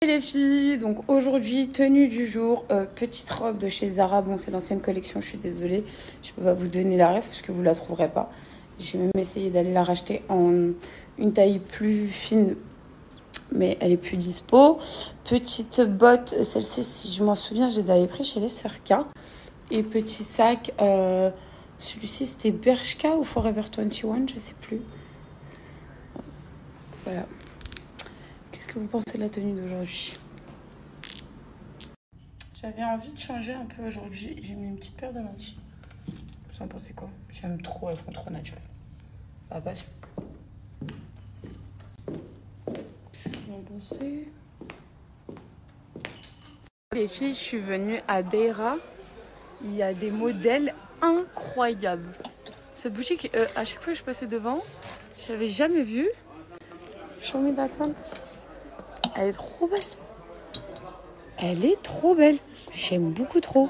Les filles, donc aujourd'hui tenue du jour, petite robe de chez Zara. Bon, c'est l'ancienne collection, je suis désolée, je peux pas vous donner la ref parce que vous la trouverez pas. J'ai même essayé d'aller la racheter en une taille plus fine, mais elle est plus dispo. Petite botte, celle-ci, si je m'en souviens, je les avais pris chez les Sœurs K. Et petit sac, celui-ci c'était Bershka ou Forever 21, je sais plus. Voilà. Qu'est-ce que vous pensez de la tenue d'aujourd'hui? J'avais envie de changer un peu aujourd'hui. J'ai mis une petite paire de lentilles. Vous en pensez quoi? J'aime trop, elles font trop naturelles. Ah, pas sûr. Qu'est-ce que vous en pensez? Les filles, je suis venue à Deira. Il y a des modèles incroyables. Cette boutique, à chaque fois que je passais devant, je n'avais jamais vu. Show me that one. Elle est trop belle. Elle est trop belle. J'aime beaucoup trop.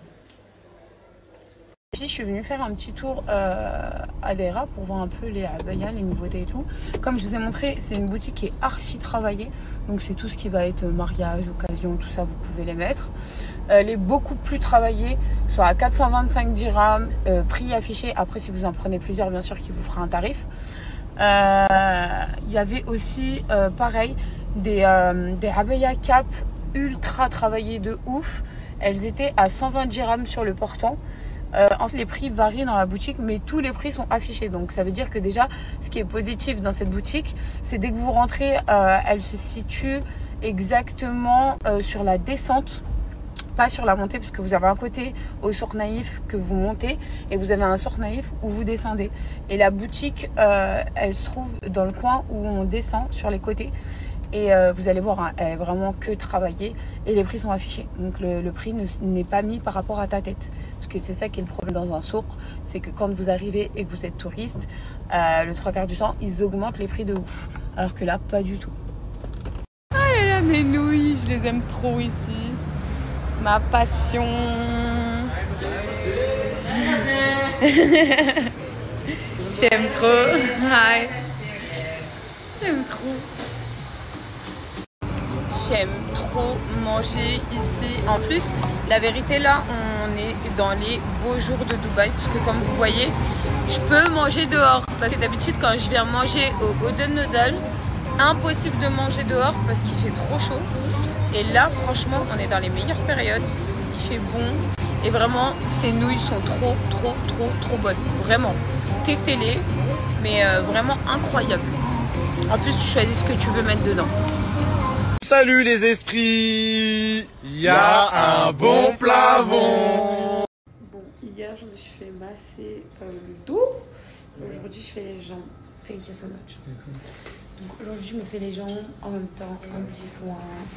Puis je suis venue faire un petit tour à Deira pour voir un peu les abayas, les nouveautés et tout. Comme je vous ai montré, c'est une boutique qui est archi travaillée. Donc c'est tout ce qui va être mariage, occasion, tout ça, vous pouvez les mettre. Elle est beaucoup plus travaillée, soit à 425 dirhams, prix affiché. Après, si vous en prenez plusieurs, bien sûr, qui vous fera un tarif. Il y avait aussi, pareil, des abayas cap ultra travaillées de ouf. Elles étaient à 120 dirhams sur le portant. Les prix varient dans la boutique, mais tous les prix sont affichés. Donc ça veut dire que déjà, ce qui est positif dans cette boutique, c'est dès que vous rentrez, elle se situe exactement sur la descente, pas sur la montée, parce que vous avez un côté au Souk Naïf que vous montez et vous avez un Souk Naïf où vous descendez. Et la boutique, elle se trouve dans le coin où on descend sur les côtés. Et vous allez voir, hein, elle est vraiment que travaillée et les prix sont affichés. Donc le prix n'est pas mis par rapport à ta tête. Parce que c'est ça qui est le problème dans un souk, c'est que quand vous arrivez et que vous êtes touriste, le 3/4 du temps, ils augmentent les prix de ouf. Alors que là, pas du tout. Ah là là, mes nouilles, je les aime trop ici. Ma passion. J'aime trop. Hi. J'aime trop. J'aime trop manger ici. En plus, la vérité là, on est dans les beaux jours de Dubaï. Parce que comme vous voyez, je peux manger dehors. Parce que d'habitude, quand je viens manger au Golden Noodle, impossible de manger dehors parce qu'il fait trop chaud. Et là, franchement, on est dans les meilleures périodes. Il fait bon. Et vraiment, ces nouilles sont trop bonnes. Vraiment. Testez-les. Mais vraiment incroyable. En plus, tu choisis ce que tu veux mettre dedans. Salut les esprits, il y a un bon plafond. Bon, hier je me suis fait masser le dos. Aujourd'hui je fais les jambes. Thank you so much. Donc aujourd'hui je me fais les jambes en même temps, un petit soin.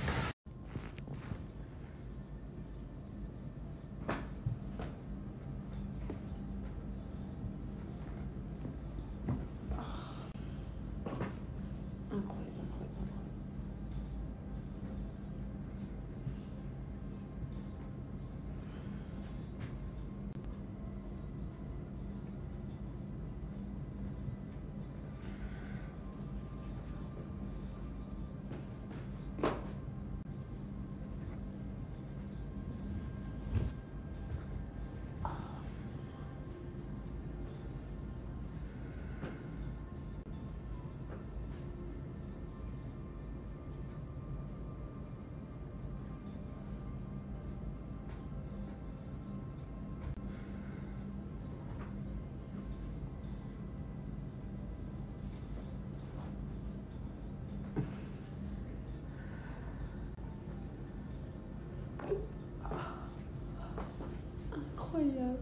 Incroyable.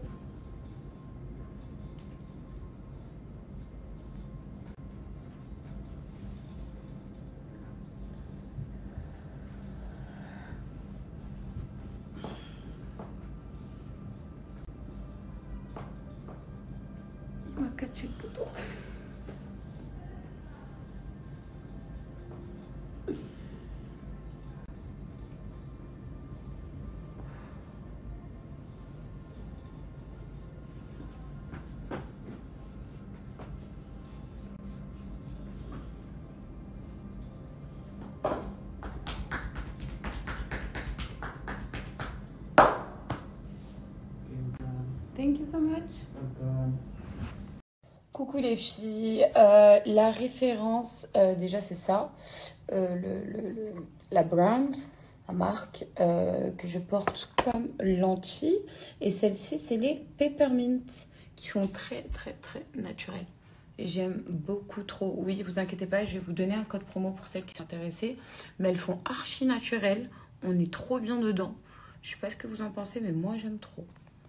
Il m'a catché le bouton. Coucou les filles, la référence déjà c'est ça, la brand, la marque que je porte comme lentille, et celle-ci c'est les Peppermint qui sont très naturelles. Et j'aime beaucoup trop. Oui, vous inquiétez pas, je vais vous donner un code promo pour celles qui sont intéressées, mais elles font archi naturelles, on est trop bien dedans. Je sais pas ce que vous en pensez, mais moi j'aime trop.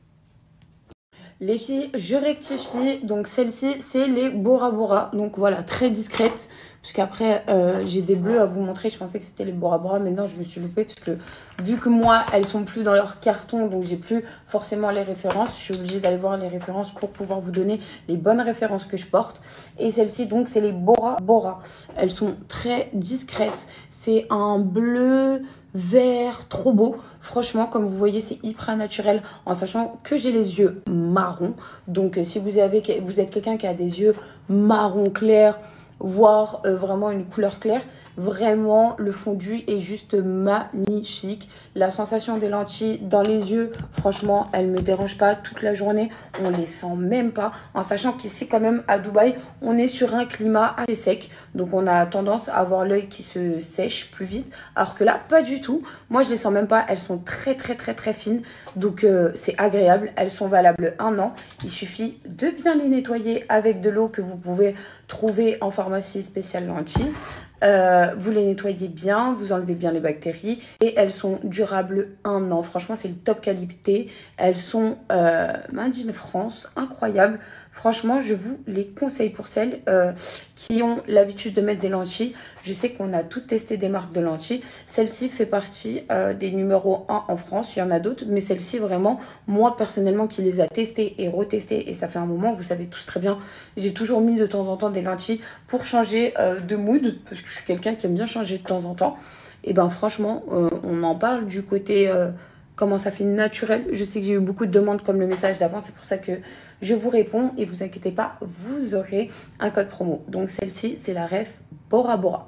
Les filles, je rectifie. Donc, celle-ci, c'est les Bora Bora. Donc, voilà, très discrète. Parce qu'après, j'ai des bleus à vous montrer. Je pensais que c'était les Bora Bora. Mais non, je me suis loupée. Parce que vu que moi, elles sont plus dans leur carton. Donc, j'ai plus forcément les références. Je suis obligée d'aller voir les références pour pouvoir vous donner les bonnes références que je porte. Et celle-ci, donc, c'est les Bora Bora. Elles sont très discrètes. C'est un bleu vert, trop beau. Franchement, comme vous voyez, c'est hyper naturel en sachant que j'ai les yeux marrons. Donc, si vous êtes quelqu'un qui a des yeux marron clair, voire vraiment une couleur claire, vraiment, le fondu est juste magnifique. La sensation des lentilles dans les yeux, franchement, elle ne me dérange pas toute la journée. On ne les sent même pas. En sachant qu'ici, quand même, à Dubaï, on est sur un climat assez sec. Donc, on a tendance à avoir l'œil qui se sèche plus vite. Alors que là, pas du tout. Moi, je ne les sens même pas. Elles sont très fines. Donc, c'est agréable. Elles sont valables 1 an. Il suffit de bien les nettoyer avec de l'eau que vous pouvez trouver en pharmacie spéciale lentilles. Vous les nettoyez bien, vous enlevez bien les bactéries et elles sont durables 1 an. Franchement, c'est le top qualité. Elles sont made in France, incroyables. Franchement, je vous les conseille pour celles qui ont l'habitude de mettre des lentilles. Je sais qu'on a toutes testé des marques de lentilles. Celle-ci fait partie des numéros 1 en France. Il y en a d'autres, mais celle-ci, vraiment, moi, personnellement, qui les a testées et retestées, et ça fait un moment, vous savez tous très bien, j'ai toujours mis de temps en temps des lentilles pour changer de mood, parce que je suis quelqu'un qui aime bien changer de temps en temps. Et ben franchement, on en parle du côté comment ça fait naturel. Je sais que j'ai eu beaucoup de demandes comme le message d'avant, c'est pour ça que je vous réponds. Et vous inquiétez pas, vous aurez un code promo. Donc celle-ci, c'est la ref Bora Bora.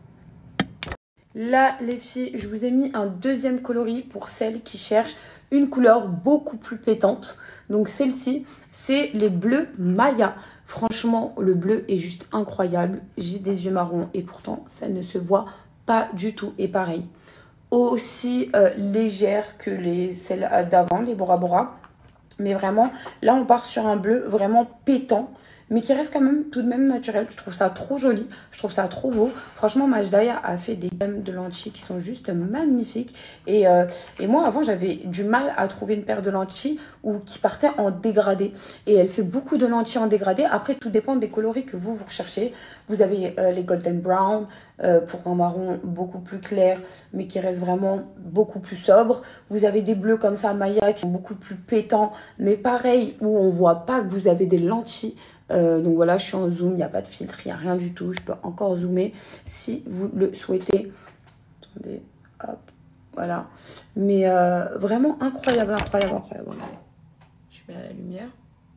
Là, les filles, je vous ai mis un deuxième coloris pour celles qui cherchent une couleur beaucoup plus pétante. Donc celle-ci, c'est les bleus Maya. Franchement, le bleu est juste incroyable. J'ai des yeux marrons et pourtant, ça ne se voit pas du tout. Et pareil, aussi légère que celles d'avant, les Bora Bora. Mais vraiment, là, on part sur un bleu vraiment pétant, mais qui reste quand même tout de même naturel. Je trouve ça trop joli, je trouve ça trop beau. Franchement, Majdaya a fait des gammes de lentilles qui sont juste magnifiques. Et moi, avant, j'avais du mal à trouver une paire de lentilles qui partait en dégradé. Et elle fait beaucoup de lentilles en dégradé. Après, tout dépend des coloris que vous recherchez. Vous avez les golden brown pour un marron beaucoup plus clair, mais qui reste vraiment beaucoup plus sobre. Vous avez des bleus comme ça, Maya, qui sont beaucoup plus pétants, mais pareil, où on voit pas que vous avez des lentilles. Donc voilà, je suis en zoom, il n'y a pas de filtre, il n'y a rien du tout. Je peux encore zoomer si vous le souhaitez. Attendez, hop, voilà. Mais vraiment incroyable. Regardez. Je mets à la lumière.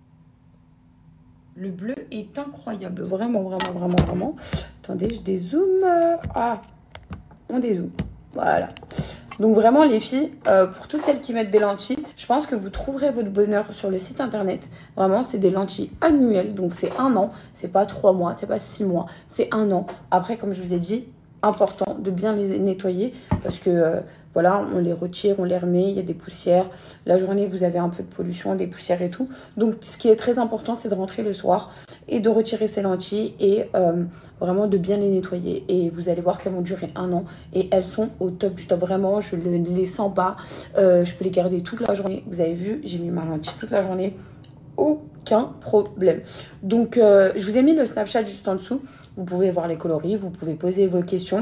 Le bleu est incroyable, vraiment. Attendez, je dézoome. Ah, on dézoome. Voilà. Donc vraiment les filles, pour toutes celles qui mettent des lentilles, je pense que vous trouverez votre bonheur sur le site internet. Vraiment, c'est des lentilles annuelles, donc c'est 1 an, c'est pas 3 mois, c'est pas 6 mois, c'est 1 an. Après, comme je vous ai dit, important de bien les nettoyer parce que voilà, on les retire, on les remet, il y a des poussières. La journée, vous avez un peu de pollution, des poussières et tout. Donc, ce qui est très important, c'est de rentrer le soir et de retirer ces lentilles et vraiment de bien les nettoyer. Et vous allez voir qu'elles vont durer 1 an et elles sont au top du top. Vraiment, je ne les sens pas. Je peux les garder toute la journée. Vous avez vu, j'ai mis ma lentille toute la journée. Aucun problème. Donc, je vous ai mis le Snapchat juste en dessous. Vous pouvez voir les coloris, vous pouvez poser vos questions.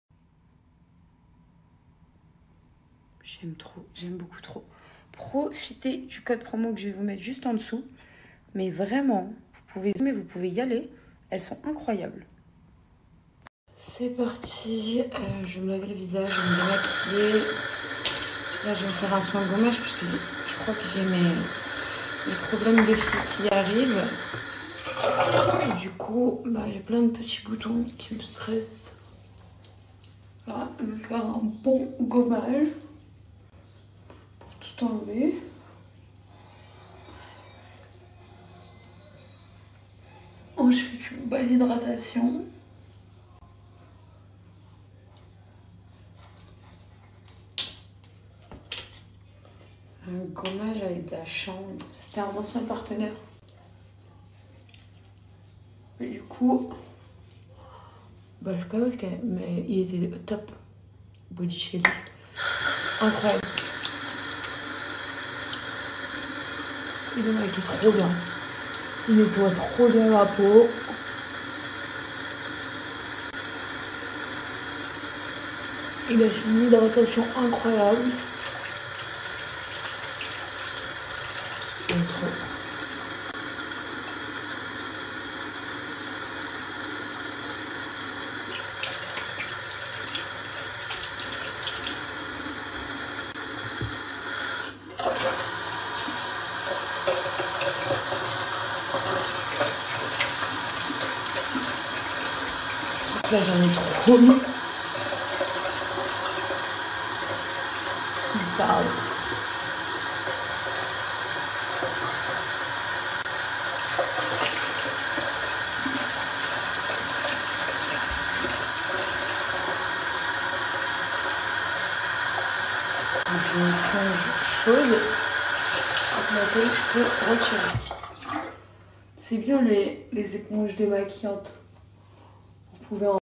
J'aime trop, j'aime beaucoup trop. Profitez du code promo que je vais vous mettre juste en dessous. Mais vraiment, vous pouvez y aller. Elles sont incroyables. C'est parti. Je vais me laver le visage, je vais me démaquiller. Là, je vais me faire un soin de gommage parce que je crois que j'ai mes problèmes de fille qui arrivent. Et du coup, j'ai plein de petits boutons qui me stressent. Là, je vais faire un bon gommage pour tout enlever. Moi, je fais une bonne hydratation. Un gommage avec de la chambre. C'était un ancien partenaire. Et du coup, bah, je sais pas où mais il était top. Body Shelly. Incroyable. Il est trop bien. Il nettoie trop bien la peau. Il a une hydratation incroyable. Et trop. Là j'en ai trop mis. Il parle. J'ai une éponge chaude avec laquelle je peux retirer. C'est bien les éponges démaquillantes. Vous pouvez en